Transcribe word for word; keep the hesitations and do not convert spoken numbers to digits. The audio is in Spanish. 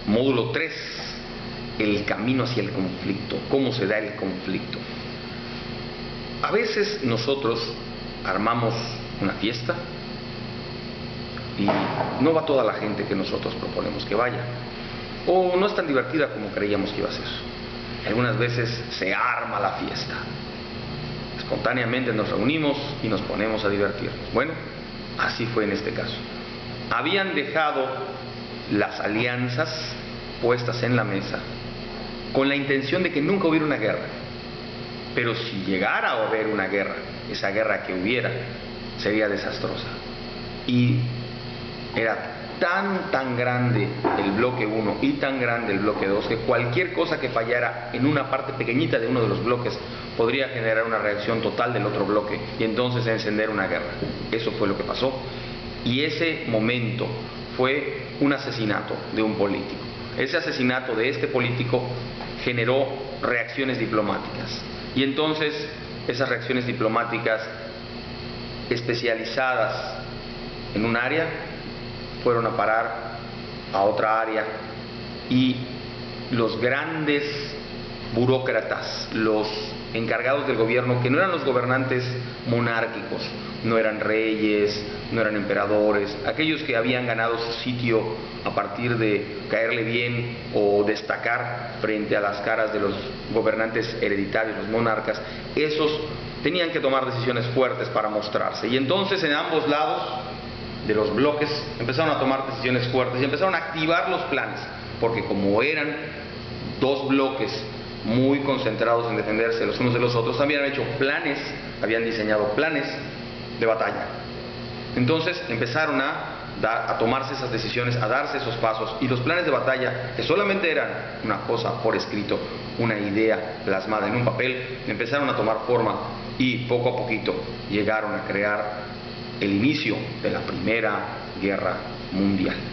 Módulo tres, el camino hacia el conflicto, cómo se da el conflicto. A veces nosotros armamos una fiesta y no va toda la gente que nosotros proponemos que vaya, o no es tan divertida como creíamos que iba a ser. Algunas veces se arma la fiesta, espontáneamente nos reunimos y nos ponemos a divertirnos. Bueno, así fue en este caso. Habían dejado las alianzas puestas en la mesa con la intención de que nunca hubiera una guerra. Pero si llegara a haber una guerra, esa guerra que hubiera sería desastrosa. Y era tan, tan grande el bloque uno y tan grande el bloque dos que cualquier cosa que fallara en una parte pequeñita de uno de los bloques podría generar una reacción total del otro bloque y entonces encender una guerra. Eso fue lo que pasó. Y ese momento fue un asesinato de un político. Ese asesinato de este político generó reacciones diplomáticas. Y entonces esas reacciones diplomáticas especializadas en un área fueron a parar a otra área y los grandes burócratas, los encargados del gobierno, que no eran los gobernantes monárquicos, no eran reyes, no eran emperadores, aquellos que habían ganado su sitio a partir de caerle bien o destacar frente a las caras de los gobernantes hereditarios, los monarcas, esos tenían que tomar decisiones fuertes para mostrarse. Y entonces en ambos lados de los bloques empezaron a tomar decisiones fuertes y empezaron a activar los planes, porque como eran dos bloques muy concentrados en defenderse los unos de los otros, también habían hecho planes, habían diseñado planes de batalla. Entonces empezaron a, dar, a tomarse esas decisiones, a darse esos pasos, y los planes de batalla, que solamente eran una cosa por escrito, una idea plasmada en un papel, empezaron a tomar forma y poco a poquito llegaron a crear el inicio de la Primera Guerra Mundial.